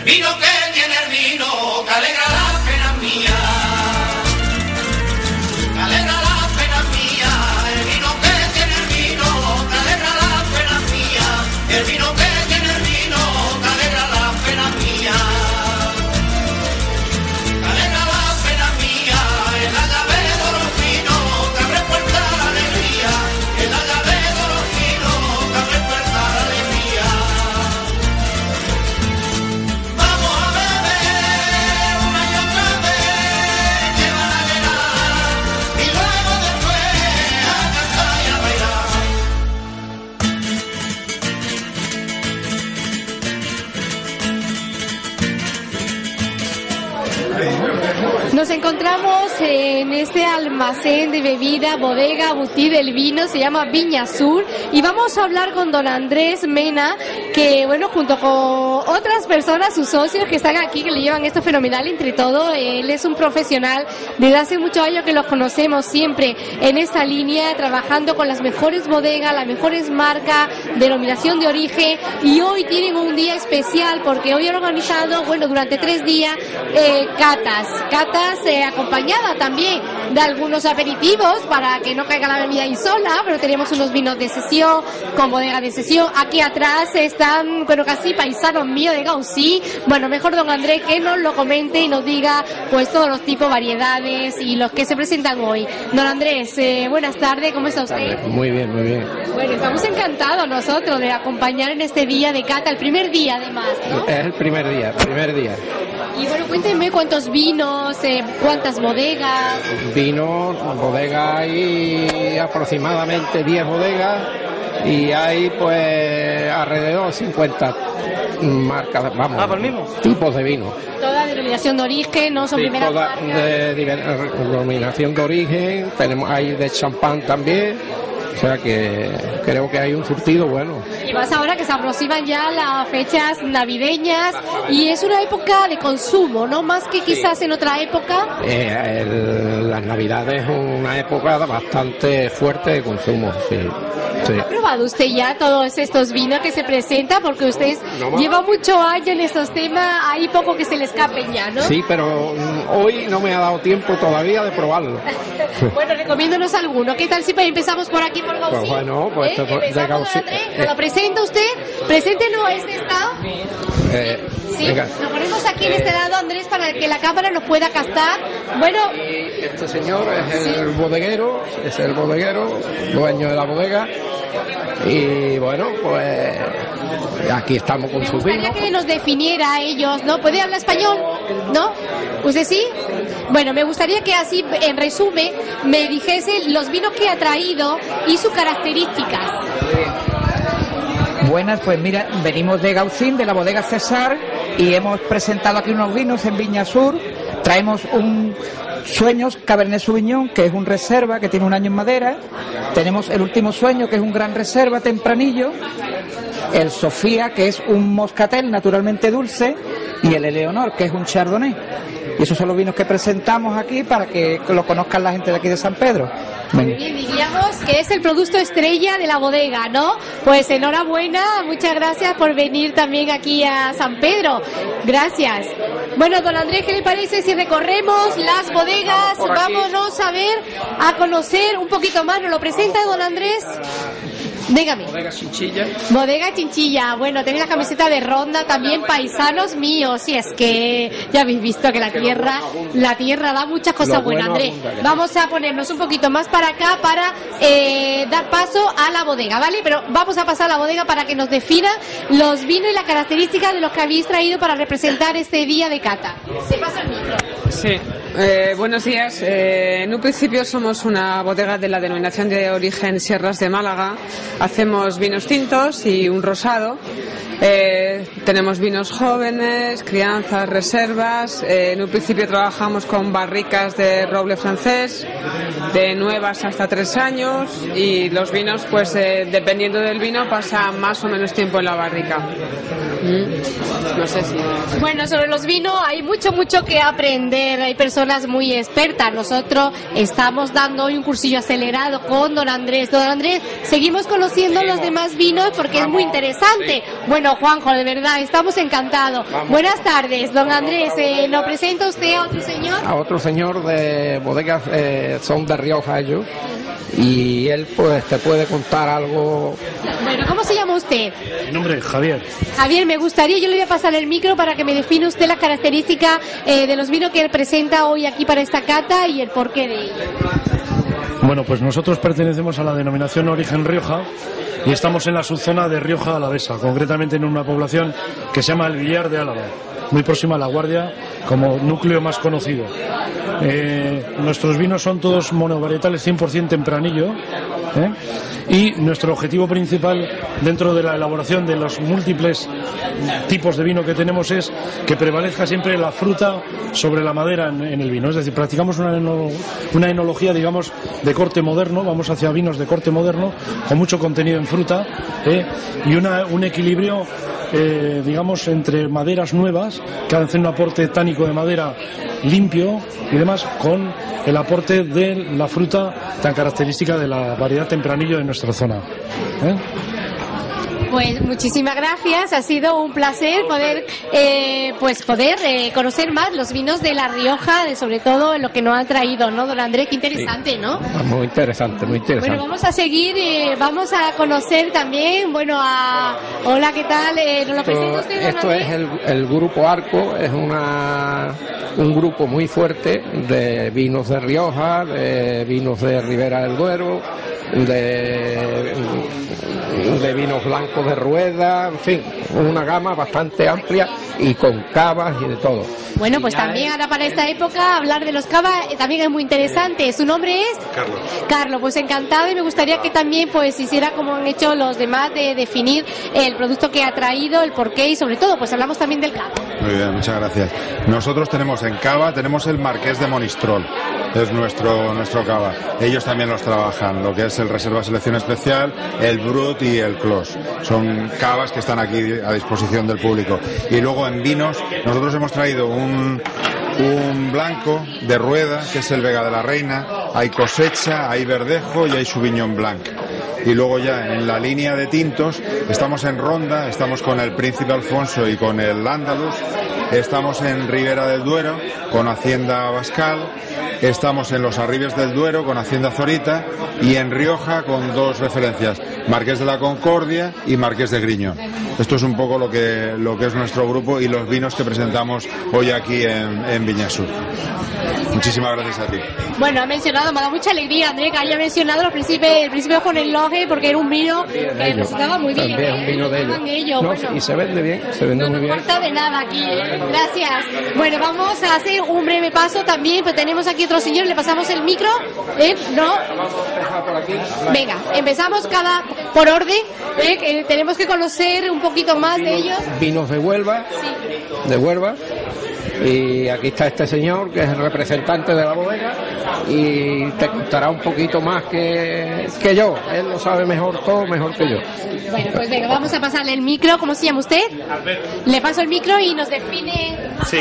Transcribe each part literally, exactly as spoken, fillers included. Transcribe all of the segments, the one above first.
vino que tiene el vino, que alegra las penas mías, que alegra las penas mías, el vino que tiene el vino, que alegra las penas mías, el vino que tiene el vino, que alegra las penas mías, que alegra las penas mías, es la llave de los vinos, que abre puerta a la alegría, es la llave de los vinos, que abre puerta a la alegría. Vamos a beber una y otra vez, que van a llenar, y luego después a cantar y a bailar. Nos encontramos en este almacén de bebida, bodega, boutique del vino, se llama Viña Sur, y vamos a hablar con don Andrés Mena, que bueno, junto con otras personas, sus socios que están aquí, que le llevan esto fenomenal entre todo. Él es un profesional desde hace muchos años que los conocemos siempre en esta línea, trabajando con las mejores bodegas, las mejores marcas, denominación de origen, y hoy tienen un día especial porque hoy han organizado, bueno, durante tres días, eh, catas, catas eh, acompañada también de algunos aperitivos para que no caiga la bebida ahí sola, pero tenemos unos vinos de sesión, con bodega de sesión. Aquí atrás están, bueno, casi paisanos míos de Gaucí. Bueno, mejor don Andrés que nos lo comente y nos diga pues todos los tipos, variedades y los que se presentan hoy. Don Andrés, eh, buenas tardes, ¿cómo está usted? Muy bien, muy bien. Bueno, estamos encantados nosotros de acompañar en este día de cata, el primer día además, ¿no? Es el primer día, el primer día. Y bueno, cuéntenme cuántos vinos, eh, cuántas bodegas. Vino, bodega, hay aproximadamente diez bodegas y hay pues alrededor de cincuenta marcas, vamos, ah, ¿por el mismo? tipos de vino. Toda denominación de origen, no son Sí, primeras toda marcas. de, de denominación de origen, tenemos hay de champán también. O sea que creo que hay un surtido bueno. Y más ahora que se aproximan ya las fechas navideñas y es una época de consumo, ¿no? Más que quizás en otra época. Eh, el- las navidades es una época bastante fuerte de consumo, sí. sí. ¿Ha probado usted ya todos estos vinos que se presentan? Porque usted No, no. lleva mucho años en estos temas, hay poco que se le escapen ya, ¿no? Sí, pero mm, hoy no me ha dado tiempo todavía de probarlo. Bueno, recomiéndonos alguno. ¿Qué tal si empezamos por aquí por Gaucí? Pues bueno, pues ¿Eh? esto por- de Empezamos, don Gaucí. Andrés. ¿Nos lo presenta usted? Preséntenos a este estado. Eh, Sí, venga. nos ponemos aquí en este lado, Andrés, para que la cámara nos pueda captar. Bueno, Y este señor es el bodeguero, es el bodeguero, dueño de la bodega. Y bueno, pues aquí estamos con me sus gustaría vinos. que nos definiera a ellos, ¿no? ¿Puede hablar español? ¿No? ¿Usted sí? Bueno, me gustaría que así, en resumen, me dijese los vinos que ha traído y sus características. Buenas, pues mira, venimos de Gaucín, de la bodega César, y hemos presentado aquí unos vinos en Viña Sur. Traemos un Sueños Cabernet Sauvignon, que es un reserva, que tiene un año en madera. Tenemos el Último Sueño, que es un gran reserva tempranillo. El Sofía, que es un moscatel naturalmente dulce. Y el Eleonor, que es un chardonnay. Y esos son los vinos que presentamos aquí para que lo conozcan la gente de aquí de San Pedro. Muy bien, diríamos que es el producto estrella de la bodega, ¿no? Pues enhorabuena, muchas gracias por venir también aquí a San Pedro. Gracias. Bueno, don Andrés, ¿qué le parece si recorremos las bodegas? Por aquí. Vámonos a ver, a conocer un poquito más. ¿Nos lo presenta don Andrés? Dígame. Bodega Chinchilla. Bodega Chinchilla, bueno, tenéis la camiseta de Ronda también, paisanos míos, si es que ya habéis visto que la tierra, la tierra da muchas cosas Lo buenas, bueno Andrés. abunda, que Vamos a ponernos un poquito más para acá para eh, dar paso a la bodega, ¿vale? Pero vamos a pasar a la bodega para que nos defina los vinos y las características de los que habéis traído para representar este día de cata. Se pasa el micro. Sí, eh, buenos días. Eh, en un principio somos una bodega de la denominación de origen Sierras de Málaga. Hacemos vinos tintos y un rosado. Eh, tenemos vinos jóvenes, crianzas, reservas. Eh, en un principio trabajamos con barricas de roble francés, de nuevas hasta tres años, y los vinos, pues eh, dependiendo del vino, pasan más o menos tiempo en la barrica. Mm, no sé si... Bueno, sobre los vinos hay mucho, mucho que aprender. Hay personas muy expertas. Nosotros estamos dando hoy un cursillo acelerado con don Andrés. Don Andrés, seguimos conociendo los demás vinos porque es muy interesante. Bueno, Juanjo, de verdad, estamos encantados. Buenas tardes, don Andrés. Eh, ¿Nos presenta usted a otro señor? A otro señor de bodegas, eh, son de Rioja ellos, y él pues te puede contar algo. Bueno, ¿cómo se llama usted? Mi nombre es Javier. Javier, me gustaría, yo le voy a pasar el micro para que me define usted las características eh, de los vinos que él presenta hoy aquí para esta cata y el porqué de ello. Bueno, pues nosotros pertenecemos a la denominación Origen Rioja y estamos en la subzona de Rioja Alavesa, concretamente en una población que se llama El Villar de Álava, muy próxima a La Guardia como núcleo más conocido. Eh, nuestros vinos son todos monovarietales cien por ciento tempranillo, ¿eh? Y nuestro objetivo principal dentro de la elaboración de los múltiples tipos de vino que tenemos es que prevalezca siempre la fruta sobre la madera en, en el vino. Es decir, practicamos una, eno, una enología, digamos, de corte moderno, vamos hacia vinos de corte moderno, con mucho contenido en fruta, ¿eh? Y una, un equilibrio, eh, digamos, entre maderas nuevas, que hacen un aporte tánico de madera limpio y demás, con el aporte de la fruta tan característica de la variedad tempranillo de nuestra zona, ¿eh? Pues muchísimas gracias, ha sido un placer poder eh, pues poder eh, conocer más los vinos de La Rioja, de sobre todo lo que nos han traído, ¿no, don Andrés? Qué interesante, sí. ¿No? Muy interesante, muy interesante. Bueno, vamos a seguir, eh, vamos a conocer también, bueno, a... Hola, ¿qué tal? Eh, ¿Nos lo presenta usted, don Esto Andrés? es el, el Grupo Arco, es una un grupo muy fuerte de vinos de Rioja, de vinos de Ribera del Duero, de, de vinos blancos de Rueda, en fin, una gama bastante amplia y con cavas y de todo. Bueno, pues también ahora para esta época hablar de los cavas eh, también es muy interesante. ¿Su nombre es? Carlos. Carlos, pues encantado, y me gustaría que también pues hiciera como han hecho los demás de definir el producto que ha traído, el porqué y sobre todo pues hablamos también del cava. Muy bien, muchas gracias. Nosotros tenemos en cava, tenemos el Marqués de Monistrol, es nuestro nuestro cava. Ellos también los trabajan, lo que es el Reserva Selección Especial, el Brut y el Clos. Son cavas que están aquí a disposición del público. Y luego en vinos, nosotros hemos traído un, un blanco de Rueda, que es el Vega de la Reina. Hay cosecha, hay verdejo y hay Sauvignon Blanc. Y luego ya en la línea de tintos estamos en Ronda, estamos con el Príncipe Alfonso y con el Andaluz, estamos en Ribera del Duero con Hacienda Bascal, estamos en los Arribes del Duero con Hacienda Zorita y en Rioja con dos referencias, Marqués de la Concordia y Marqués de Griñón. Esto es un poco lo que, lo que es nuestro grupo y los vinos que presentamos hoy aquí en, en Viñasur. Muchísimas gracias a ti. Bueno, ha mencionado, me da mucha alegría, Andrés, que haya mencionado los príncipes, el príncipe con el loje, porque era un vino que resultaba muy bien. También un vino de ellos. ellos. No, Bueno, y se vende bien, se vende no muy nos bien. falta de nada aquí, ¿eh? Gracias. Bueno, vamos a hacer un breve paso también, pues tenemos aquí otro señor, le pasamos el micro, ¿eh? ¿No? Venga, empezamos cada por orden, ¿eh? Que tenemos que conocer un poquito más de ellos. Vinos de Huelva, Sí. de Huelva. Y aquí está este señor que es el representante de la bodega y te contará un poquito más que, que yo. Él lo sabe mejor todo, mejor que yo. Bueno, pues venga, vamos a pasarle el micro. ¿Cómo se llama usted? Le paso el micro y nos define. Sí.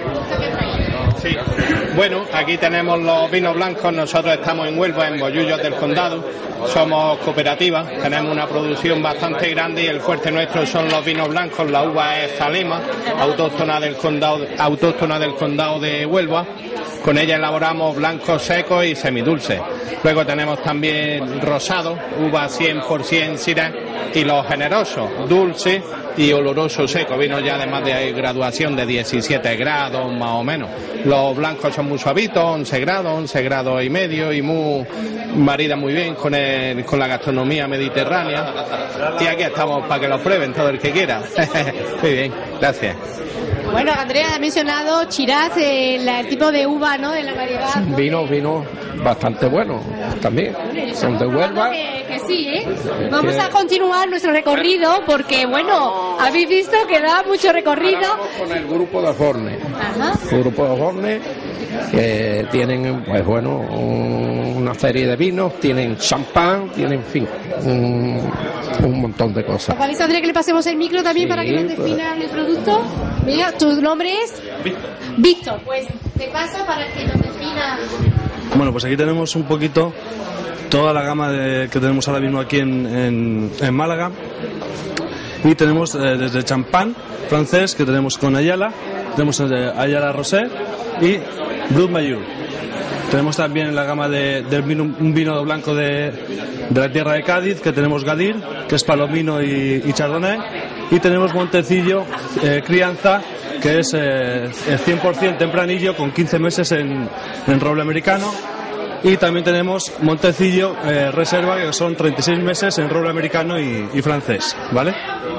Sí. Bueno, aquí tenemos los vinos blancos. Nosotros estamos en Huelva, en Bollullos del Condado. Somos cooperativa, tenemos una producción bastante grande y el fuerte nuestro son los vinos blancos. La uva es Zalema, autóctona del condado, autóctona del condado de Huelva. Con ella elaboramos blancos secos y semidulces. Luego tenemos también rosado, uva cien por ciento Syrah, y los generosos, dulce y oloroso seco. Vino ya además de graduación de diecisiete grados más o menos. Los blancos son muy suavitos, once grados, once grados y medio, y muy maridan muy bien con el, con la gastronomía mediterránea. Y aquí estamos para que los prueben todo el que quiera. Muy bien, gracias. Bueno, Andrea ha mencionado Shiraz, eh, la- el tipo de uva, ¿no? De la variedad. ¿no? Vino, vino bastante bueno. también, son de Huelva. Que, que sí, ¿eh? Vamos a continuar nuestro recorrido porque, bueno, habéis visto que da mucho recorrido. Paramos con el grupo de Osborne. Ajá. El grupo de Osborne, que tienen, pues bueno, un- una serie de vinos, tienen champán, tienen, en fin, un, un montón de cosas. ¿Podéis, André, que le pasemos el micro también Sí, para que nos pues. definan el producto? Mira, ¿tu nombre es? Víctor. Pues te paso para que nos defina. Bueno, pues aquí tenemos un poquito toda la gama de- que tenemos ahora mismo aquí en, en- en Málaga. Y tenemos eh, desde champán francés, que tenemos con Ayala, tenemos eh, Ayala Rosé y Brut Mayur. Tenemos también la gama de, del vino, un vino blanco de, de la tierra de Cádiz, que tenemos Gadir, que es Palomino y, y Chardonnay. Y tenemos Montecillo, eh, crianza, que es eh, el cien por ciento tempranillo con quince meses en, en roble americano. Y también tenemos Montecillo eh, reserva, que son treinta y seis meses en roble americano y, y francés, ¿vale?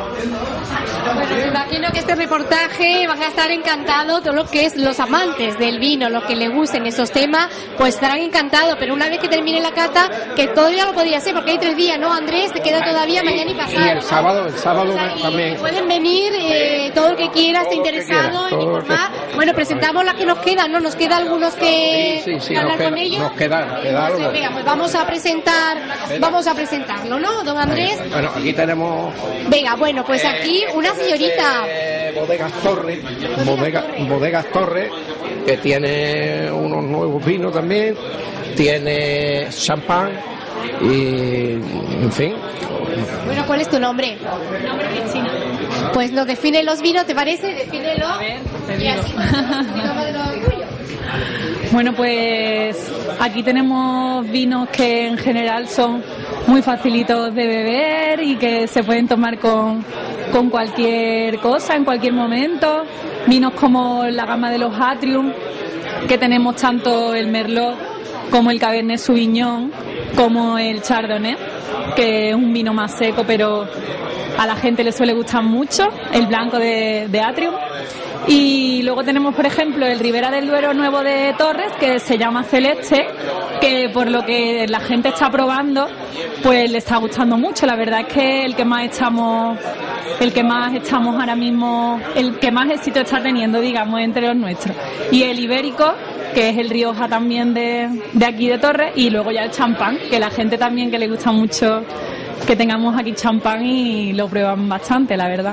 Bueno, me imagino que este reportaje van a estar encantados todos los que es los amantes del vino, los que les gusten esos temas, pues estarán encantados, pero una vez que termine la cata, que todavía lo podría ser, porque hay tres días, ¿no, Andrés? Te queda todavía mañana y pasado. Y el sábado, el sábado O sea, y también. pueden venir eh, todo el que quiera, esté Todo lo que interesado quiera, en todo lo que- informar. Bueno, presentamos las que nos quedan, ¿no? Nos queda algunos que, Sí, sí, sí, que hablar nos queda- con ellos. nos queda- nos queda Entonces, algo. venga, pues vamos a presentar, vamos a presentarlo, ¿no, don Andrés? Bueno, aquí tenemos Venga, bueno, pues aquí una señorita. eh, Bodegas Torres, Bodega, Bodegas Torres, que tiene unos nuevos vinos también, tiene champán y, en fin. Bueno, ¿cuál es tu nombre? Nombre Cristina. Pues nos define los vinos, ¿te parece? Defínelo. A ver, y así nos explicamos de lo tuyo. Bueno, pues aquí tenemos vinos que en general son muy facilitos de beber y que se pueden tomar con, con cualquier cosa, en cualquier momento. Vinos como la gama de los Atrium, que tenemos tanto el Merlot como el Cabernet Sauvignon, como el Chardonnay, que es un vino más seco, pero a la gente le suele gustar mucho, el blanco de, de Atrium. Y luego tenemos, por ejemplo, el Ribera del Duero nuevo de Torres, que se llama Celeste, que por lo que la gente está probando, pues le está gustando mucho. La verdad es que el que más estamos, el que más estamos ahora mismo, el que más éxito está teniendo, digamos, entre los nuestros. Y el Ibérico, que es el Rioja también de, de aquí de Torres, y luego ya el champán, que la gente también que le gusta mucho que tengamos aquí champán y lo prueban bastante, la verdad.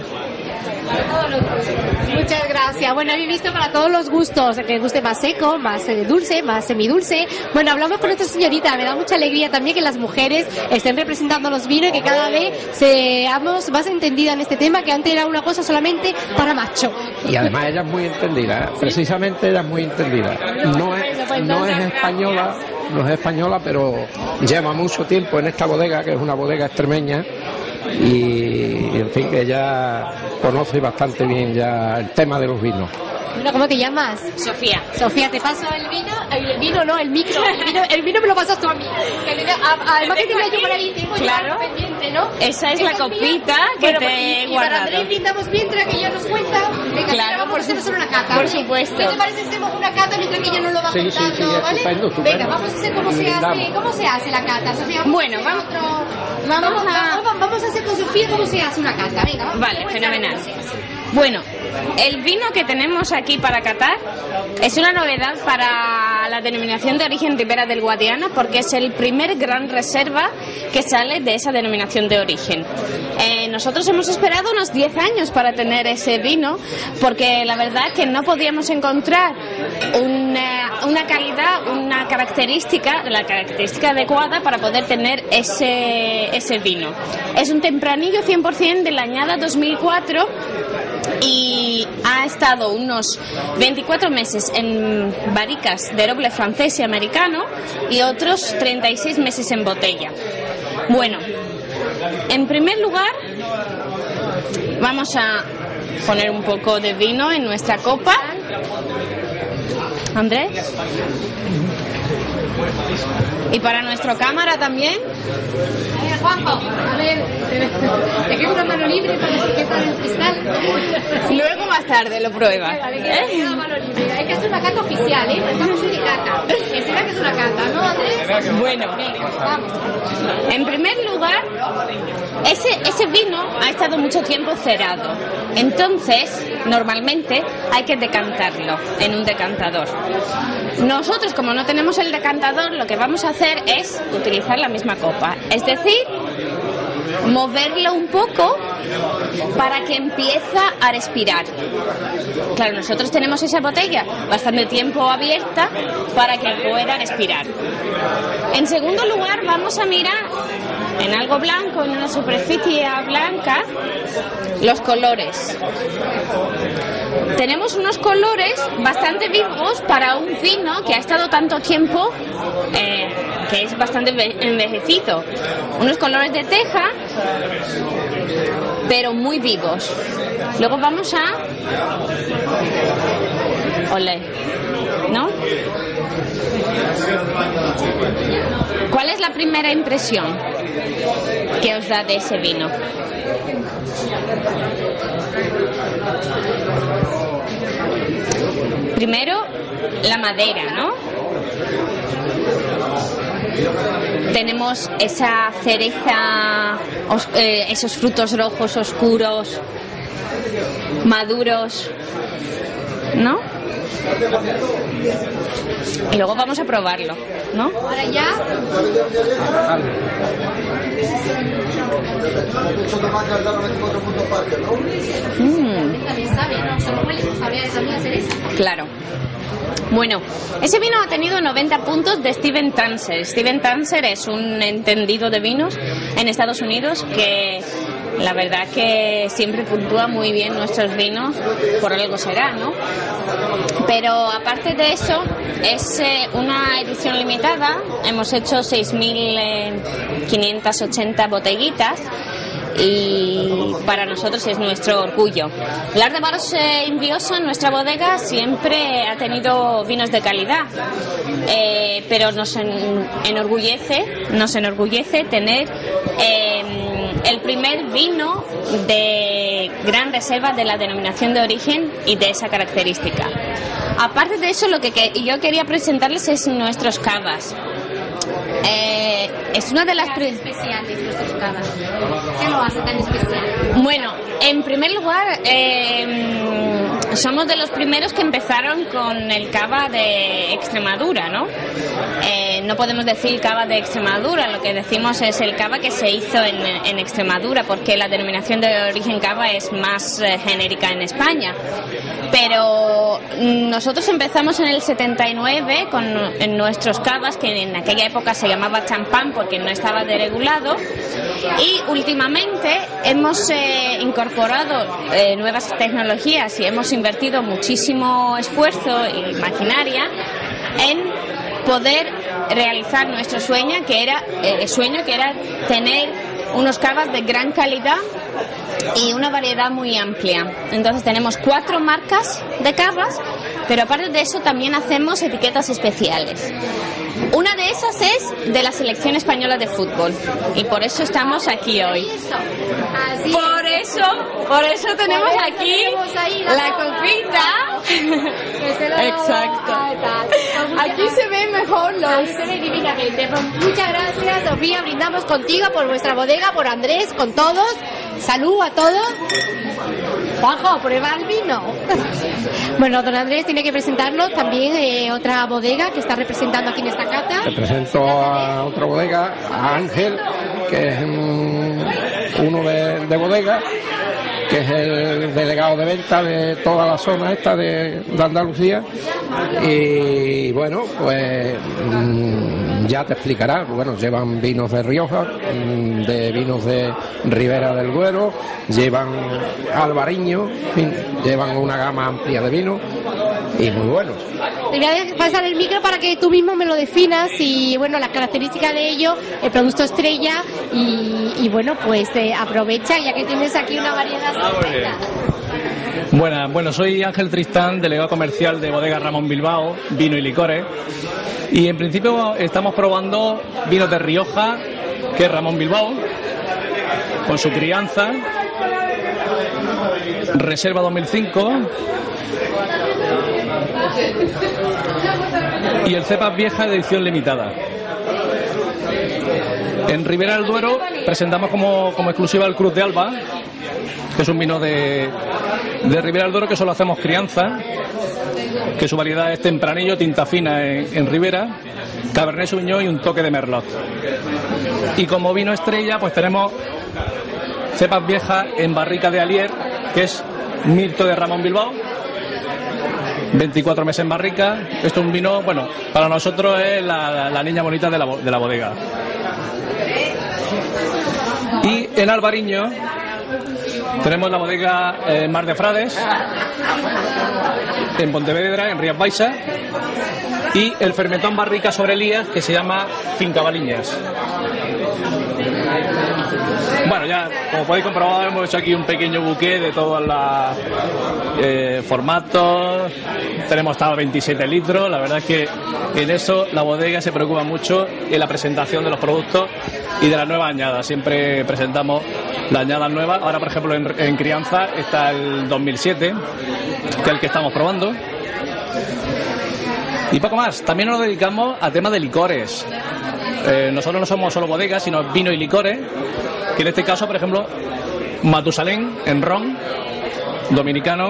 Muchas gracias. Bueno, habéis visto para todos los gustos, que guste más seco, más eh, dulce, más semidulce. Bueno, hablamos con esta señorita, me da mucha alegría también que las mujeres estén representando los vinos y que cada vez seamos más entendidas en este tema, que antes era una cosa solamente para macho. Y además ella es muy entendida, ¿eh? Precisamente ella es muy entendida. No es, no es española, no es española, pero lleva mucho tiempo en esta bodega, que es una bodega extremeña, y en fin, que ella conoce bastante bien ya el tema de los vinos. Bueno, ¿cómo te llamas? Sofía. Sofía, ¿te paso el vino? El vino no, el micro. El vino, el vino me lo pasas tú a mí. Que le- a- Además que tenía yo por ahí, tengo ya Claro. pendiente, ¿no? Esa es la Esta copita mía. que Bueno, te pues, he y, y para guardado. Andrés brindamos mientras que ella nos cuenta. Venga, Claro, ahora vamos por a hacer su- solo una cata. por Oye, supuesto. ¿qué te parece si hacemos una cata mientras que ella nos lo va Sí, sí, contando, sí, ¿vale? estupendo, estupendo. Venga, vamos a hacer cómo se hace, Brindamos. cómo se hace la cata, Sofía. Bueno, a hacer vamos- otro- vamos vamos, a- vamos, vamos a hacer con Sofía cómo se hace una cata. Venga, vamos. Vale, Vamos a fenomenal. cómo se hace. Bueno, el vino que tenemos aquí para catar es una novedad para la denominación de origen Ribera del Guadiana, porque es el primer gran reserva que sale de esa denominación de origen. Eh, nosotros hemos esperado unos diez años para tener ese vino, porque la verdad es que no podíamos encontrar una, una calidad, una característica, la característica adecuada para poder tener ese, ese vino. Es un tempranillo cien por ciento de la añada dos mil cuatro y ha estado unos veinticuatro meses en barricas de roble francés y americano y otros treinta y seis meses en botella. Bueno, en primer lugar vamos a poner un poco de vino en nuestra copa. Andrés. Y para nuestro cámara también. A ver, Juanjo, a ver, te queda una mano libre para sujetar el cristal. Luego más tarde lo prueba. Vale, que te queda una mano libre. Hay que hacer una cata oficial, ¿eh? Estamos en cata. Que será que es una cata, ¿no, Andrés? Bueno, venga, vamos. En primer lugar, ese, ese vino ha estado mucho tiempo cerrado. Entonces, normalmente hay que decantarlo en un decantador. Nosotros, como no tenemos el decantador, lo que vamos a hacer es utilizar la misma copa. Es decir, moverlo un poco para que empiece a respirar. Claro, nosotros tenemos esa botella bastante tiempo abierta para que pueda respirar. En segundo lugar, vamos a mirar en algo blanco, en una superficie blanca, los colores. Tenemos unos colores bastante vivos para un vino que ha estado tanto tiempo, eh, que es bastante envejecido. Unos colores de teja, pero muy vivos. Luego vamos a... Olé, ¿no? ¿Cuál es la primera impresión que os da de ese vino? Primero, la madera, ¿no? Tenemos esa cereza, os- eh, esos frutos rojos oscuros, maduros, ¿no? Y luego vamos a probarlo, ¿no? Ahora ya. Mm. También sabe, ¿no? Solo huele, no sabría también hacer eso. Claro. Bueno, ese vino ha tenido noventa puntos de Steven Tanser. Steven Tanser es un entendido de vinos en Estados Unidos que la verdad que siempre puntúa muy bien nuestros vinos, por algo será, ¿no? Pero aparte de eso, es eh, una edición limitada. Hemos hecho seis mil quinientas ochenta botellitas y para nosotros es nuestro orgullo. L'Art de Baros eh, Invioso en nuestra bodega siempre ha tenido vinos de calidad, eh, pero nos en- enorgullece, nos enorgullece tener eh, el primer vino de gran reserva de la denominación de origen y de esa característica. Aparte de eso, lo que, que yo quería presentarles es nuestros cavas. Eh, es una de las pri- especiales nuestros cavas. ¿Qué lo hace tan especial? Bueno, en primer lugar, eh, somos de los primeros que empezaron con el cava de Extremadura, ¿no? Eh, no podemos decir cava de Extremadura, lo que decimos es el cava que se hizo en, en Extremadura, porque la denominación de origen cava es más eh, genérica en España. Pero mm, nosotros empezamos en el setenta y nueve con en nuestros cavas, que en aquella época se llamaba champán porque no estaba deregulado, y últimamente hemos eh, incorporado eh, nuevas tecnologías y hemos invertido muchísimo esfuerzo y maquinaria en poder realizar nuestro sueño, que era eh, sueño que era tener unos cavas de gran calidad y una variedad muy amplia. Entonces tenemos cuatro marcas de cavas, pero aparte de eso también hacemos etiquetas especiales. Una de esas es de la selección española de fútbol y por eso estamos aquí hoy. Así Por es. eso, por eso tenemos Por eso aquí tenemos ahí la la copa. copita. Que se lo- Exacto. Ah, tal. Pues muchas Aquí se ven mejor Ahí los... se ve divinamente. Pues muchas gracias, Sofía. Brindamos contigo, por vuestra bodega, por Andrés, con todos. Salud a todos. Juanjo, prueba el vino. Bueno, don Andrés tiene que presentarnos también eh, otra bodega que está representando aquí en esta cata. Te presento a otra bodega, a Ángel, que es mm, uno de, de bodega, que es el delegado de venta de toda la zona esta de, de Andalucía. Y bueno, pues mm, ya te explicará. Bueno, llevan vinos de Rioja, mm, de vinos de Ribera del Duero, llevan albariño, en fin, llevan una gama amplia de vinos y muy buenos. Te voy a pasar el micro para que tú mismo me lo definas y bueno, las características de ello, el producto estrella y, y bueno, pues eh, aprovecha ya que tienes aquí una variedad. Buenas, bueno, soy Ángel Tristán, delegado comercial de Bodega Ramón Bilbao, vino y licores. Y en principio estamos probando vinos de Rioja, que es Ramón Bilbao, con su crianza, Reserva dos mil cinco y el Cepas Vieja de edición limitada. En Ribera del Duero presentamos como, como exclusiva el Cruz de Alba, que es un vino de, de Ribera del Duero que solo hacemos crianza, que su variedad es tempranillo, tinta fina en, en Ribera, Cabernet Sauvignon y un toque de Merlot. Y como vino estrella pues tenemos Cepas Viejas en barrica de Alier, que es Mirto de Ramón Bilbao, veinticuatro meses en barrica. Esto es un vino, bueno, para nosotros es la, la niña bonita de la, de la bodega. Y en Albariño tenemos la bodega eh, Mar de Frades, en Pontevedra, en Rías Baixas, y el fermentón barrica sobre Elías, que se llama Finca Baliñas. Bueno, ya como podéis comprobar, hemos hecho aquí un pequeño buque de todos los eh, formatos. Tenemos hasta veintisiete litros. La verdad es que en eso la bodega se preocupa mucho en la presentación de los productos y de las nuevas añadas. Siempre presentamos las añadas nuevas. Ahora, por ejemplo, en, en crianza está el dos mil siete, que es el que estamos probando. Y poco más. También nos dedicamos a temas de licores. Eh, nosotros no somos solo bodegas, sino vino y licores, que en este caso, por ejemplo, Matusalén en ron, dominicano,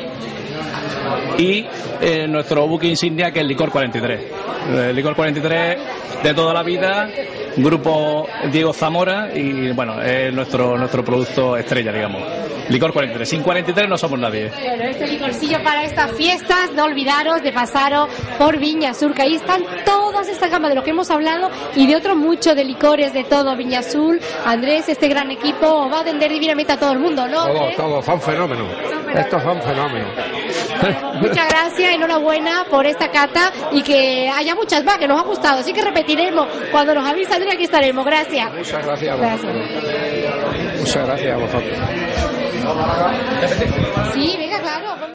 y eh, nuestro buque insignia, que es el licor cuarenta y tres. El licor cuarenta y tres de toda la vida, grupo Diego Zamora, y bueno, es nuestro, nuestro producto estrella, digamos. Licor cuarenta y tres. Sin cuarenta y tres no somos nadie. Bueno, este licorcillo para estas fiestas, no olvidaros de pasaros por Viña Sur, que ahí están todas estas gamas de lo que hemos hablado y de otro mucho de licores, de todo. Viña Sur, Andrés, este gran equipo va a atender divinamente a todo el mundo, ¿no? Todo, todo, son fenómenos. Estos son fenómenos. Muchas gracias, enhorabuena por esta cata y que haya muchas más, que nos ha gustado. Así que repetiremos, cuando nos avise Andrés, aquí estaremos. Gracias. Muchas gracias a vosotros. Gracias. Muchas gracias a vosotros. Sí, venga, claro.